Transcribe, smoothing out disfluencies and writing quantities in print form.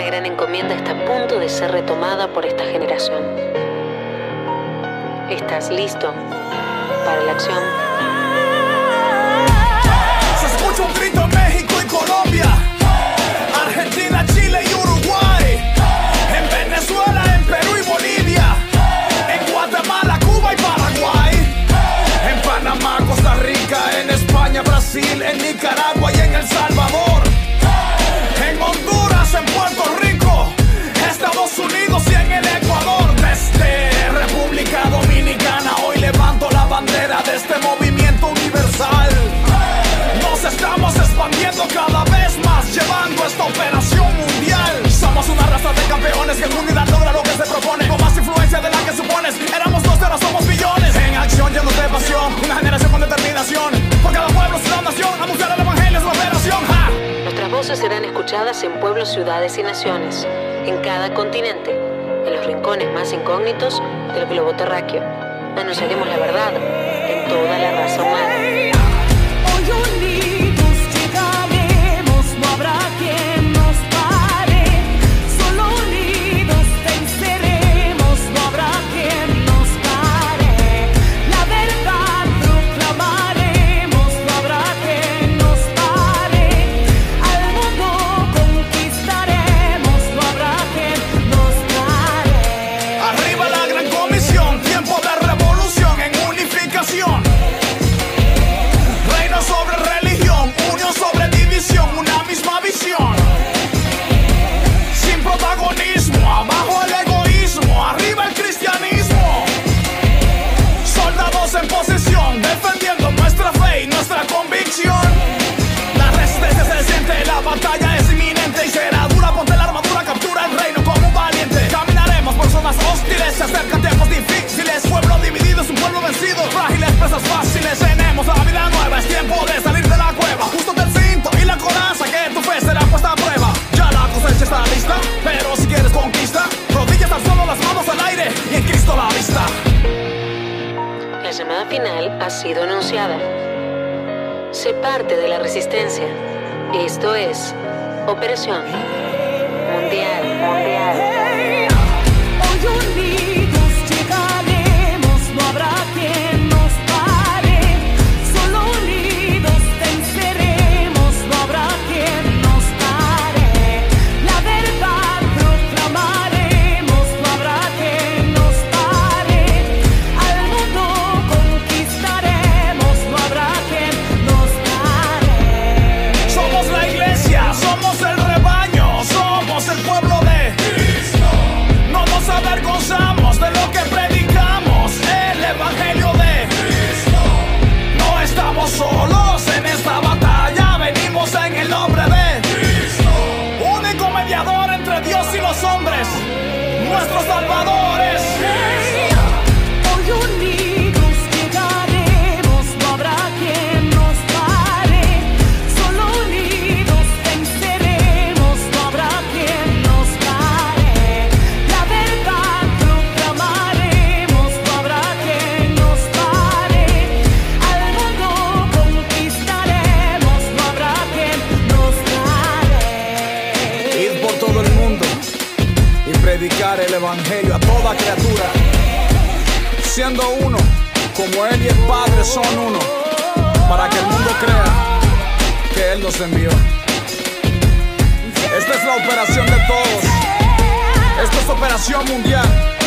gran encomienda está a punto de ser retomada por esta generación. ¿Estás listo para la acción? Se escucha un grito en México y Colombia, Argentina, Chile y Uruguay, en Venezuela, en Perú y Bolivia, en Guatemala, Cuba y Paraguay, en Panamá, Costa Rica, en España, Brasil, en Nicaragua y en El Salvador, en Honduras, en Puerto Rico, Estados Unidos y en el Ecuador. Desde República Dominicana hoy levanto la bandera de este movimiento universal. Nos estamos expandiendo cada vez más, llevando esta operación mundial. Somos una raza de campeones que en unidad logra lo que se propone, con más influencia de la que supones. Éramos dos, ahora somos billones. En acción, llenos de pasión, una generación con determinación. Por cada pueblo, ciudad, nación, anunciar el evangelio es la operación. ¡Ja! Nuestras voces serán escuchadas en pueblos, ciudades y naciones, en cada continente, en los rincones más incógnitos del globo terráqueo. Anunciaremos la verdad en toda la raza humana. Hoy unidos llegaremos, no habrá quien nos pare. Solo unidos venceremos, no habrá quien nos pare. La verdad proclamaremos, no habrá quien nos pare. Al mundo conquistaremos, no habrá quien nos pare. Arriba la gran comisión, tiempo de revolución en unificación. Reino sobre religión, unión sobre división, una misma visión. Sin protagonismo, abajo el egoísmo, arriba el cristianismo. Soldados en posición, defendiendo nuestra fe y nuestra convicción. La resistencia se siente, la batalla es inminente y será dura. Ponte la armadura, captura el reino como un valiente. Caminaremos por zonas hostiles, se acercan tiempos difíciles. Pueblo dividido es un pueblo vencido, frágiles, presas fáciles. Tenemos la vida nueva, es tiempo de salir de la cueva. Justo del cinto y la coraza, que tu fe será puesta a prueba. Ya la cosecha está lista, pero si quieres conquista, rodillas al suelo, las manos al aire y en Cristo la vista. La llamada final ha sido anunciada. Sé parte de la resistencia. Esto es Operación Mundial. Hoy unidos llegaremos, no habrá quien nos pare. Solo unidos venceremos, no habrá quien nos pare. La verdad proclamaremos, no habrá quien nos pare. Al mundo conquistaremos, no habrá quien nos pare. Somos la iglesia, somos el rebaño, somos el pueblo de Cristo. No nos avergonzamos de lo que predicamos, el evangelio de Cristo. No estamos solos en esta batalla, venimos en el nombre de Cristo. Único mediador entre Dios y los hombres, nuestros salvadores. Hoy unidos llegaremos, no habrá quien nos pare. Solo unidos venceremos, no habrá quien nos pare. La verdad proclamaremos, no habrá quien nos pare. Al mundo conquistaremos, no habrá quien nos pare. Id por todo el mundo y predicar el evangelio a toda criatura, siendo uno, como Él y el Padre son uno, para que el mundo crea que Él nos envió. Esta es la operación de todos. Esta es operación mundial.